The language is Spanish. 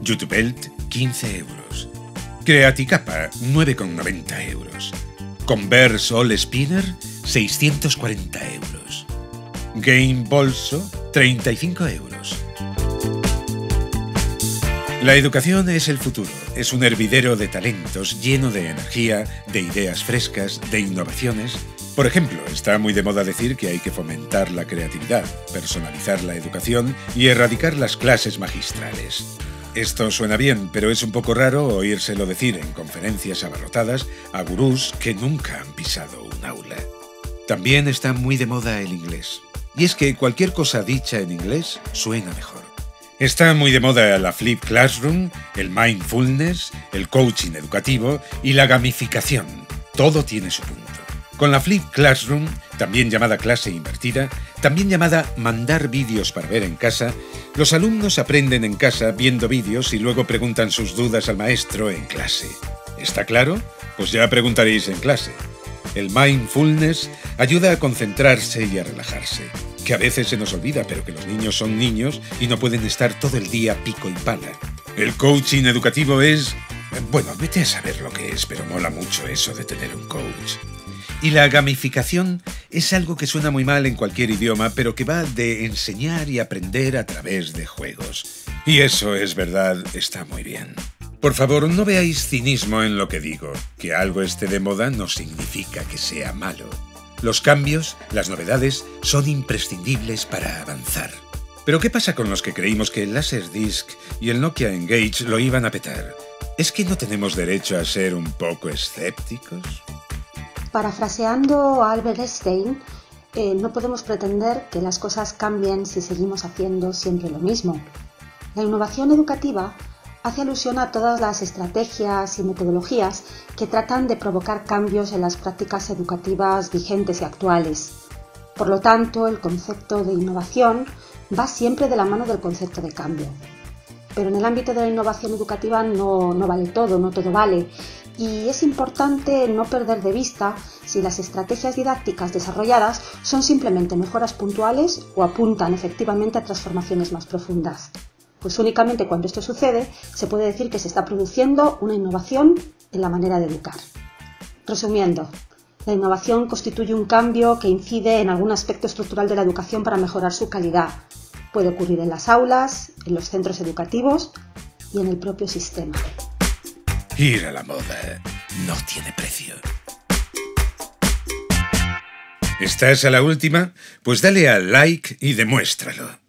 Jutubelt, 15 euros. Creaticapa, 9,90 euros. Converse All Spinner, 640 euros. Game Bolso, 35 euros. La educación es el futuro. Es un hervidero de talentos lleno de energía, de ideas frescas, de innovaciones. Por ejemplo, está muy de moda decir que hay que fomentar la creatividad, personalizar la educación y erradicar las clases magistrales. Esto suena bien, pero es un poco raro oírselo decir en conferencias abarrotadas a gurús que nunca han pisado un aula. También está muy de moda el inglés. Y es que cualquier cosa dicha en inglés suena mejor. Está muy de moda la Flip Classroom, el mindfulness, el coaching educativo y la gamificación. Todo tiene su punto. Con la Flip Classroom, también llamada clase invertida, también llamada mandar vídeos para ver en casa, los alumnos aprenden en casa viendo vídeos y luego preguntan sus dudas al maestro en clase. ¿Está claro? Pues ya preguntaréis en clase. El mindfulness ayuda a concentrarse y a relajarse, que a veces se nos olvida, pero que los niños son niños y no pueden estar todo el día pico y pala. El coaching educativo es... Bueno, vete a saber lo que es, pero mola mucho eso de tener un coach. Y la gamificación es algo que suena muy mal en cualquier idioma, pero que va de enseñar y aprender a través de juegos. Y eso, es verdad, está muy bien. Por favor, no veáis cinismo en lo que digo. Que algo esté de moda no significa que sea malo. Los cambios, las novedades, son imprescindibles para avanzar. Pero ¿qué pasa con los que creímos que el Laserdisc y el Nokia Engage lo iban a petar? ¿Es que no tenemos derecho a ser un poco escépticos? Parafraseando a Albert Einstein, no podemos pretender que las cosas cambien si seguimos haciendo siempre lo mismo. La innovación educativa hace alusión a todas las estrategias y metodologías que tratan de provocar cambios en las prácticas educativas vigentes y actuales. Por lo tanto, el concepto de innovación va siempre de la mano del concepto de cambio. Pero en el ámbito de la innovación educativa no vale todo, no todo vale. Y es importante no perder de vista si las estrategias didácticas desarrolladas son simplemente mejoras puntuales o apuntan efectivamente a transformaciones más profundas. Pues únicamente cuando esto sucede se puede decir que se está produciendo una innovación en la manera de educar. Resumiendo, la innovación constituye un cambio que incide en algún aspecto estructural de la educación para mejorar su calidad. Puede ocurrir en las aulas, en los centros educativos y en el propio sistema. Ir a la moda no tiene precio. ¿Estás a la última? Pues dale al like y demuéstralo.